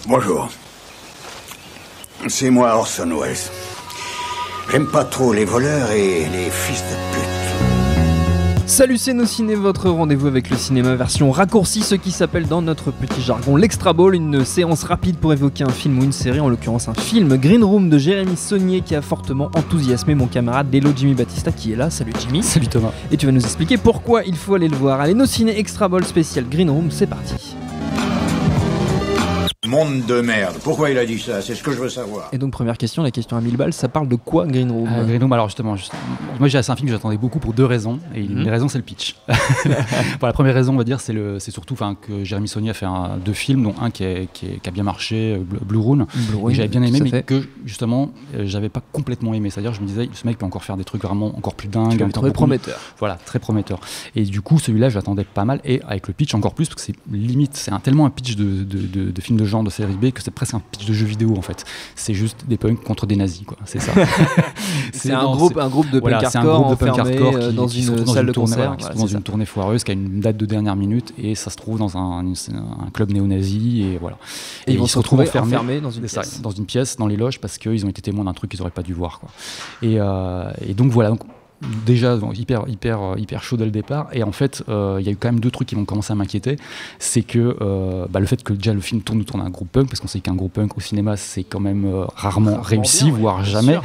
Bonjour. C'est moi Orson Welles. J'aime pas trop les voleurs et les fils de pute. Salut, c'est Nos Ciné, votre rendez-vous avec le cinéma version raccourcie, ce qui s'appelle dans notre petit jargon l'Extra Ball, une séance rapide pour évoquer un film ou une série, en l'occurrence un film, Green Room de Jérémy Saunier, qui a fortement enthousiasmé mon camarade Lelo Jimmy Battista qui est là. Salut Jimmy. Salut Thomas. Et tu vas nous expliquer pourquoi il faut aller le voir. Allez, Nos Ciné Extra Ball spécial Green Room, c'est parti. Monde de merde. Pourquoi il a dit ça? C'est ce que je veux savoir. Et donc première question, la question à 1000 balles, ça parle de quoi Green Room? Green Room, alors justement, moi c'est un film que j'attendais beaucoup pour deux raisons, et une des raisons c'est le pitch. La première raison, on va dire, c'est surtout que Jérémy Saunier a fait deux films, dont un qui a bien marché, Blue Ruin, et j'avais bien aimé, mais que justement j'avais pas complètement aimé. C'est-à-dire, je me disais, ce mec peut encore faire des trucs vraiment encore plus dingues, très prometteur. Voilà, très prometteur. Et du coup, celui-là, je l'attendais pas mal, et avec le pitch encore plus, parce que c'est limite, tellement un pitch de film de genre, de série B, que c'est presque un pitch de jeu vidéo en fait. C'est juste des punks contre des nazis, quoi. C'est ça. c'est un groupe de punk hardcore enfermé dans une salle de concert, dans une tournée foireuse qui a une date de dernière minute, et ça se trouve dans un club néo-nazi, et voilà. Et ils vont se retrouver enfermés dans une pièce, dans les loges, parce qu'ils ont été témoins d'un truc qu'ils n'auraient pas dû voir, quoi. Et donc voilà. Déjà hyper chaud dès le départ, et en fait il y a eu quand même deux trucs qui vont commencer à m'inquiéter. C'est que le fait que déjà le film tourne autour d'un groupe punk, parce qu'on sait qu'un groupe punk au cinéma c'est quand même rarement réussi, bien, voire jamais.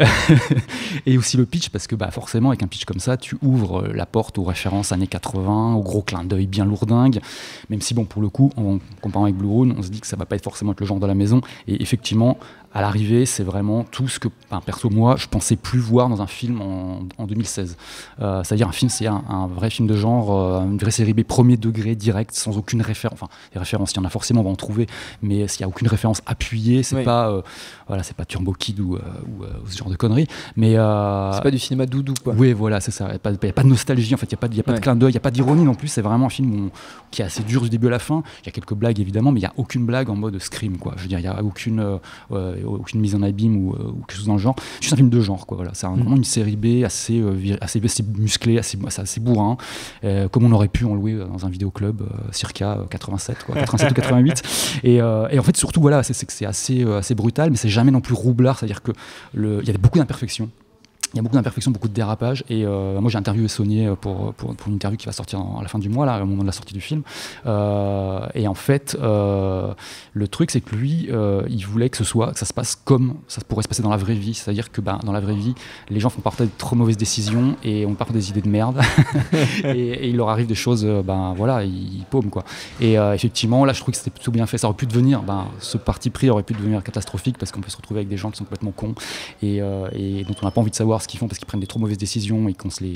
Et aussi le pitch, parce que forcément avec un pitch comme ça tu ouvres la porte aux références années 80, aux gros clins d'œil bien lourdingues, même si bon, pour le coup, en comparant avec Blue Ruin, on se dit que ça va pas être forcément être le genre de la maison, et effectivement à l'arrivée, c'est vraiment tout ce que, perso, moi, je pensais plus voir dans un film en 2016. C'est-à-dire un film, c'est un vrai film de genre, une vraie série B premier degré, direct, sans aucune référence. Enfin, les références, il y en a forcément, on va en trouver, mais s'il n'y a aucune référence appuyée, c'est pas c'est pas Turbo Kid ou ce genre de conneries. Mais c'est pas du cinéma doudou, quoi. Oui, voilà, c'est ça. Il n'y a pas de nostalgie, en fait, il n'y a pas de clin d'œil, il n'y a pas d'ironie non plus. C'est vraiment un film qui est assez dur du début à la fin. Il y a quelques blagues, évidemment, mais il n'y a aucune blague en mode Scream, quoi. Je veux dire, il n'y a aucune mise en abîme ou quelque chose dans le genre. C'est juste un film de genre, quoi. Voilà. C'est vraiment une série B assez musclée, assez bourrin, comme on aurait pu en louer dans un vidéoclub circa 87 ou 88. Et en fait, surtout, voilà, c'est que c'est assez brutal, mais c'est jamais non plus roublard. C'est-à-dire que il y a beaucoup d'imperfections. Il y a beaucoup d'imperfections, beaucoup de dérapages, et moi j'ai interviewé Saunier pour une interview qui va sortir à la fin du mois, là, au moment de la sortie du film, et en fait le truc c'est que lui il voulait que ça se passe comme ça pourrait se passer dans la vraie vie, c'est-à-dire que dans la vraie vie les gens font parfois de trop mauvaises décisions et ont parfois des idées de merde et il leur arrive des choses, ils paument, quoi. Et effectivement là je trouve que c'était plutôt bien fait. Ça aurait pu devenir, ce parti pris aurait pu devenir catastrophique, parce qu'on peut se retrouver avec des gens qui sont complètement cons et dont on n'a pas envie de savoir ce qu'ils font, parce qu'ils prennent des trop mauvaises décisions et qu'on les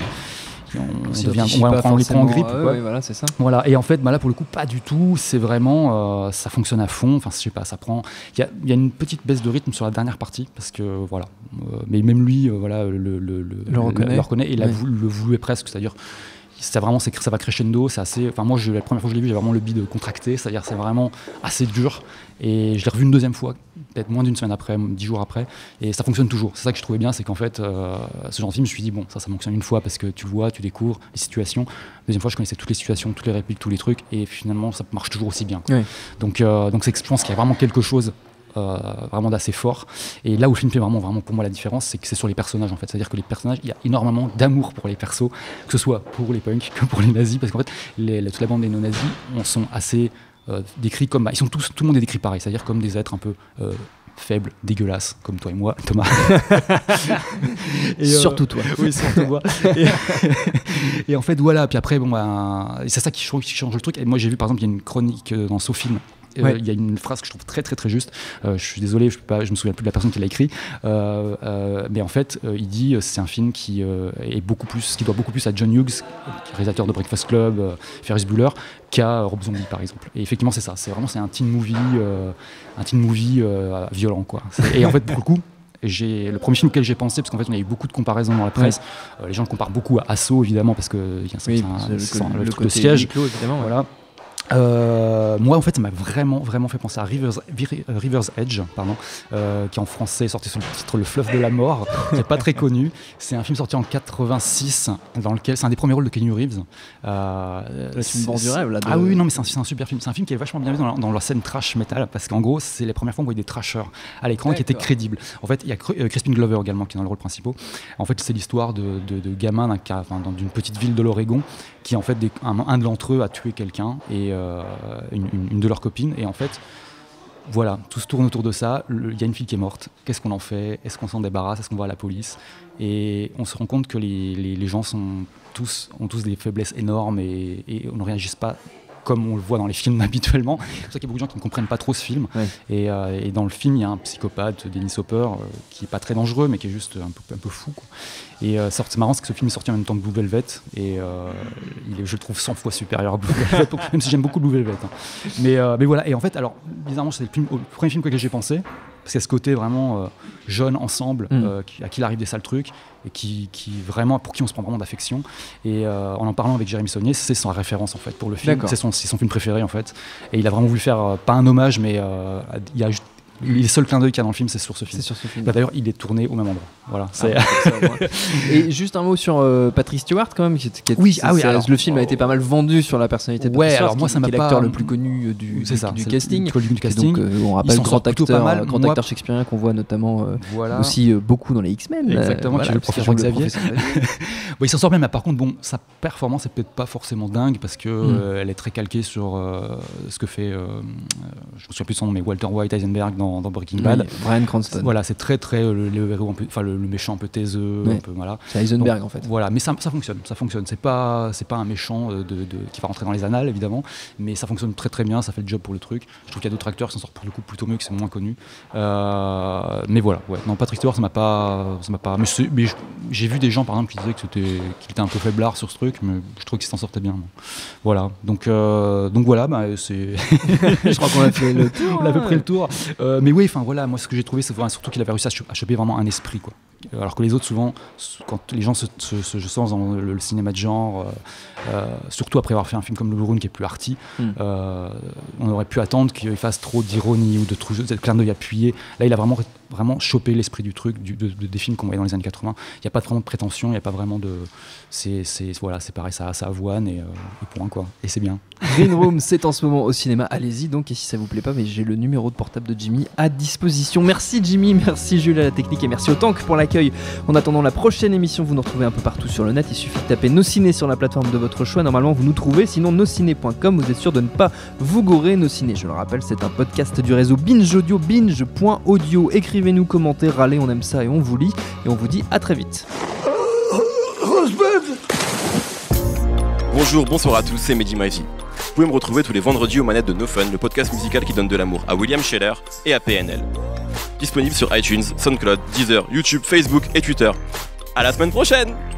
prend en grippe. Voilà, c'est ça. Voilà. Et en fait, là pour le coup, pas du tout. C'est vraiment, ça fonctionne à fond. Enfin, je sais pas, ça prend. Il y a une petite baisse de rythme sur la dernière partie, parce que voilà. Mais même lui, le reconnaît et le voulait presque. C'est-à-dire, ça va crescendo. C'est assez. Enfin, moi, la première fois que je l'ai vu, j'ai vraiment le bide contracté. C'est-à-dire, c'est vraiment assez dur. Et je l'ai revu une deuxième fois, peut-être moins d'une semaine après, 10 jours après, et ça fonctionne toujours. C'est ça que je trouvais bien, c'est qu'en fait, ce genre de film, je me suis dit, bon, ça fonctionne une fois, parce que tu découvres les situations. Deuxième fois, je connaissais toutes les situations, toutes les répliques, tous les trucs, et finalement, ça marche toujours aussi bien, quoi. Oui. Donc je pense qu'il y a vraiment quelque chose vraiment d'assez fort. Et là où le film fait vraiment pour moi la différence, c'est que c'est sur les personnages, en fait. C'est-à-dire que les personnages, il y a énormément d'amour pour les persos, que ce soit pour les punks que pour les nazis, parce qu'en fait, toute la bande des non-nazis, on sont assez décrits comme, tout le monde est décrit pareil, c'est-à-dire comme des êtres un peu faibles, dégueulasses, comme toi et moi, Thomas. Surtout toi. Oui, surtout moi. Et en fait, voilà. Puis après, c'est ça qui change le truc. Et moi, j'ai vu, par exemple, il y a une chronique dans SoFilm. Il y a une phrase que je trouve très très très juste. Je suis désolé, je me souviens plus de la personne qui l'a écrit, mais en fait il dit c'est un film qui doit beaucoup plus à John Hughes, réalisateur de Breakfast Club, Ferris Bueller, qu'à Rob Zombie, par exemple. Et effectivement c'est ça, c'est un teen movie violent, quoi. Et en fait pour le coup, le premier film auquel j'ai pensé, parce qu'en fait on a eu beaucoup de comparaisons dans la presse, les gens le comparent beaucoup à Assaut, évidemment, parce que le truc de siège, clos, évidemment, voilà. Moi, en fait, ça m'a vraiment fait penser à River's Edge, qui en français est sorti sous le titre Le Fleuve de la Mort, qui n'est pas très connu. C'est un film sorti en 86, dans lequel c'est un des premiers rôles de Keanu Reeves. Là, tu me vends du rêve là. Ah oui, non, mais c'est un super film. C'est un film qui est vachement bien vu dans la scène trash metal, parce qu'en gros, c'est les premières fois qu'on voyait des trashers à l'écran qui étaient crédibles. En fait, il y a Crispin Glover également qui est dans le rôle principal. En fait, c'est l'histoire de gamins d'une petite ville de l'Oregon qui, en fait, un d'entre eux a tué quelqu'un et une de leurs copines, et en fait voilà, tout se tourne autour de ça. Il y a une fille qui est morte, qu'est-ce qu'on en fait, est-ce qu'on s'en débarrasse, est-ce qu'on va à la police, et on se rend compte que les gens ont tous des faiblesses énormes et on ne réagisse pas comme on le voit dans les films habituellement. C'est pour ça qu'il y a beaucoup de gens qui ne comprennent pas trop ce film. Ouais. Et dans le film, il y a un psychopathe, Dennis Hopper, qui n'est pas très dangereux, mais qui est juste un peu fou, quoi. Et c'est marrant, c'est que ce film est sorti en même temps que Blue Velvet, et je le trouve 100 fois supérieur à Blue Velvet, même si j'aime beaucoup Blue Velvet. Hein. Mais voilà, et en fait, alors, bizarrement, c'est le premier film auquel j'ai pensé, parce qu'il y a ce côté vraiment jeunes ensemble, à qui il arrive des sales trucs, et qui vraiment, pour qui on se prend vraiment d'affection. Et en parlant avec Jérémy Saunier, c'est son référence en fait pour le film. C'est son film préféré en fait. Et il a vraiment voulu faire, pas un hommage, mais il y a les seuls clins d'œil qu'il y a dans le film, c'est sur ce film. Bah, d'ailleurs, il est tourné au même endroit. Voilà. Et juste un mot sur Patrick Stewart quand même. Alors, le film a été pas mal vendu sur la personnalité de Patrick Stewart, alors moi, ça m'a qui est l'acteur le plus connu du casting. Donc, on rappelle grand acteur shakespearien qu'on voit notamment aussi beaucoup dans les X-Men. Exactement, qui est le professeur Xavier. Il s'en sort bien, mais par contre, sa performance est peut-être pas forcément dingue, parce qu'elle est très calquée sur ce que fait, je me souviens plus de son nom, mais Walter White Heisenberg dans Breaking Bad. Bryan Cranston. Voilà, c'est très le héros le méchant un peu taiseux, un peu voilà. C'est Heisenberg en fait. Voilà, mais ça fonctionne. C'est pas un méchant qui va rentrer dans les annales évidemment, mais ça fonctionne très très bien, ça fait le job pour le truc. Je trouve qu'il y a d'autres acteurs qui s'en sortent pour le coup plutôt mieux, qui sont moins connus. Mais voilà, non, Patrick Stewart, ça m'a pas. Mais j'ai vu des gens par exemple qui disaient qu'il était un peu faiblard sur ce truc, mais je trouve qu'il s'en sortait bien. Voilà, donc voilà, c'est. Je crois qu'on a fait le tour. On a à peu près le tour. Mais oui, enfin voilà, moi ce que j'ai trouvé, c'est surtout qu'il avait réussi à choper vraiment un esprit, quoi. Alors que les autres, souvent, quand les gens se lancent dans le cinéma de genre, surtout après avoir fait un film comme Le Brune qui est plus arty, on aurait pu attendre qu'il fasse trop d'ironie ou de clin d'œil appuyé. Là, il a vraiment chopé l'esprit du truc, des films qu'on voyait dans les années 80. Il n'y a pas vraiment de prétention, il n'y a pas vraiment de. C'est pareil, ça avoine et point, quoi. Et c'est bien. Green Room, c'est en ce moment au cinéma. Allez-y donc, et si ça vous plaît pas, mais j'ai le numéro de portable de Jimmy à disposition. Merci Jimmy, merci Jules à la technique, et merci au Tank pour l'accueil. En attendant la prochaine émission, vous nous retrouvez un peu partout sur le net. Il suffit de taper Nos Ciné sur la plateforme de votre choix. Normalement, vous nous trouvez. Sinon, nosciné.com, vous êtes sûr de ne pas vous gourer. Nos Ciné, je le rappelle, c'est un podcast du réseau Binge Audio, binge.audio. Écrivez-nous, commentez, râlez, on aime ça et on vous lit. Et on vous dit à très vite. Bonjour, bonsoir à tous, c'est Mehdi Maizy. Vous pouvez me retrouver tous les vendredis aux manettes de No Fun, le podcast musical qui donne de l'amour à William Scheller et à PNL. Disponible sur iTunes, SoundCloud, Deezer, YouTube, Facebook et Twitter. À la semaine prochaine!